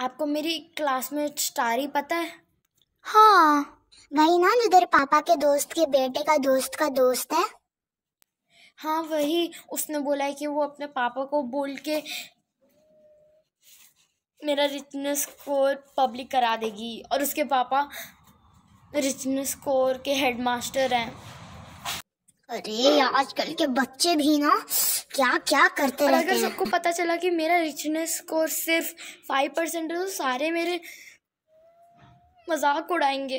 आपको मेरी classmate starry पता है? हाँ, वही ना जो तेरे पापा के दोस्त के बेटे का दोस्त है। हाँ वही। उसने बोला है कि वो अपने पापा को बोल के मेरा रिचनेस स्कोर पब्लिक करा देगी, और उसके पापा रिचनेस स्कोर के हेडमास्टर हैं। अरे आजकल के बच्चे भी ना क्या क्या करते और रहते अगर हैं। सबको पता चला कि मेरा रिचनेस स्कोर सिर्फ 5% है तो सारे मेरे मजाक उड़ाएंगे।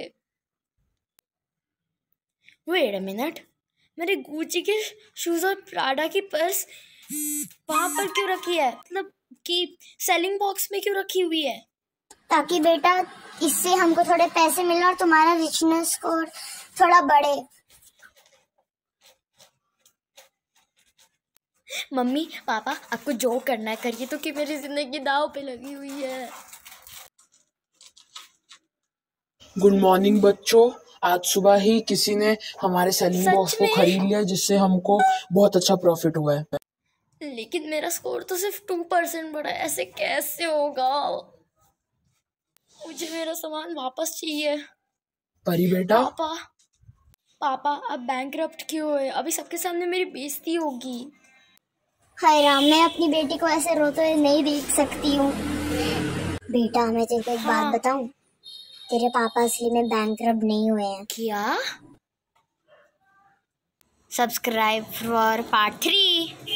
वेट अ मिनट, मेरे गुची के शूज और प्राडा की पर्स वहां पर क्यों रखी है? मतलब कि सेलिंग बॉक्स में क्यों रखी हुई है? ताकि बेटा इससे हमको थोड़े पैसे मिले और तुम्हारा रिचनेस स्कोर थोड़ा बढ़े। मम्मी पापा आपको जो करना है करिए, तो कि मेरी जिंदगी दाव पे लगी हुई है। गुड मॉर्निंग बच्चों। आज सुबह ही किसी ने हमारे सेलिंग बॉक्स सच को में? खरीद लिया, जिससे हमको बहुत अच्छा प्रॉफिट हुआ है। लेकिन मेरा स्कोर तो सिर्फ 2% बढ़ा है, ऐसे कैसे होगा? मुझे मेरा सामान वापस चाहिए। परी बेटा, पापा पापा अब बैंकरप्ट क्यों है? अभी सबके सामने मेरी बेइज्जती होगी। हाय राम, मैं अपनी बेटी को ऐसे रोते हुए नहीं देख सकती हूँ। बेटा मैं तेरे को एक हाँ। बात बताऊं, तेरे पापा असली में बैंकरप्ट नहीं हुए हैं। क्या? Subscribe for part 3।